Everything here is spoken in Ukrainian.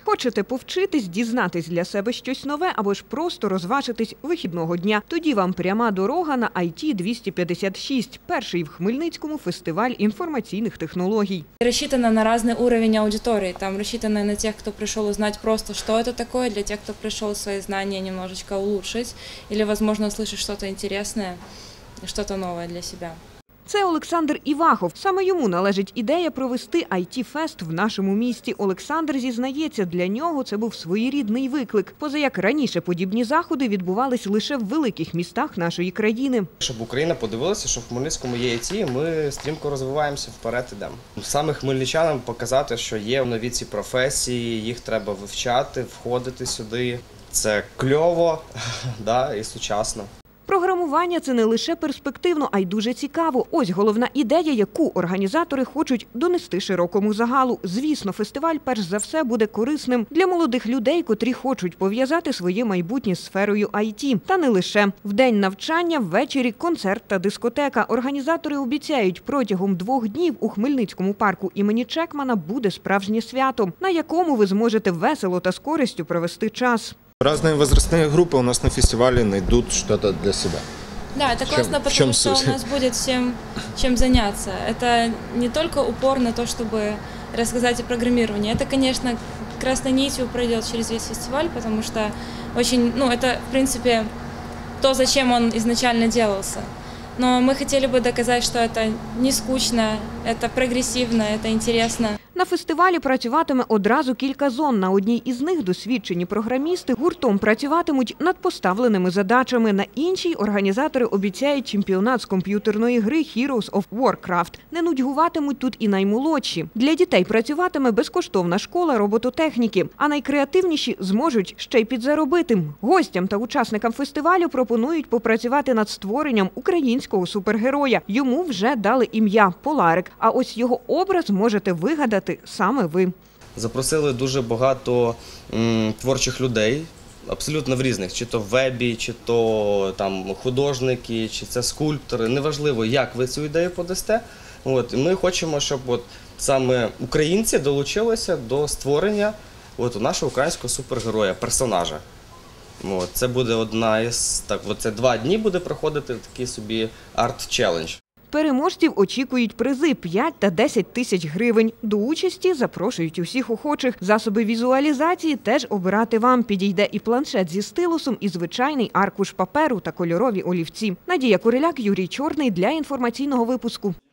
Хочете повчитись, дізнатись для себе щось нове або ж просто розважитись вихідного дня? Тоді вам пряма дорога на IT-256, перший в Хмельницькому фестиваль інформаційних технологій. Рассчитано на разный уровень аудитории. Там рассчитано на тех, кто пришел узнать просто, что это такое, для тех, кто пришел свои знания немножечко улучшить или, возможно, услышать что-то интересное, что-то новое для себя. Це Олександр Івахов. Саме йому належить ідея провести IT-фест в нашому місті. Олександр зізнається, для нього це був своєрідний виклик. Поза як раніше подібні заходи відбувались лише в великих містах нашої країни. Щоб Україна подивилася, що в Хмельницькому є IT, ми стрімко розвиваємося, вперед ідемо. Саме хмельничанам показати, що є нові ці професії, їх треба вивчати, входити сюди. Це кльово, і сучасно. Програмування – це не лише перспективно, а й дуже цікаво. Ось головна ідея, яку організатори хочуть донести широкому загалу. Звісно, фестиваль перш за все буде корисним для молодих людей, котрі хочуть пов'язати своє майбутнє з сферою IT. Та не лише. В день навчання, ввечері концерт та дискотека. Організатори обіцяють, протягом 2 днів у Хмельницькому парку імені Чекмана буде справжнє свято, на якому ви зможете весело та з користю провести час. Разные возрастные группы у нас на фестивале найдут что-то для себя. Да, это классно, потому что у нас будет всем чем заняться. Это не только упор на то, чтобы рассказать о программировании. Это, конечно, красной нитью пройдет через весь фестиваль, потому что очень, это, в принципе, то, зачем он изначально делался. Но мы хотели бы доказать, что это не скучно, это прогрессивно, это интересно. На фестивалі працюватиме одразу кілька зон. На одній із них досвідчені програмісти гуртом працюватимуть над поставленими задачами. На іншій організатори обіцяють чемпіонат з комп'ютерної гри Heroes of Warcraft. Не нудьгуватимуть тут і наймолодші. Для дітей працюватиме безкоштовна школа робототехніки, а найкреативніші зможуть ще й підзаробити. Гостям та учасникам фестивалю пропонують попрацювати над створенням українського супергероя. Йому вже дали ім'я – Поларик, а ось його образ можете вигадати саме ви. Запросили дуже багато творчих людей, абсолютно в різних, чи то в вебі, чи то там художники, чи це скульптори. Неважливо, як ви цю ідею подасте. Ми хочемо, щоб саме українці долучилися до створення нашого українського супергероя, персонажа. Це буде одна із, це 2 дні буде проходити такий собі арт-челендж. Переможців очікують призи – 5 та 10 тисяч гривень. До участі запрошують усіх охочих. Засоби візуалізації теж обирати вам. Підійде і планшет зі стилусом, і звичайний аркуш паперу та кольорові олівці. Надія Куриляк, Юрій Чорний для інформаційного випуску.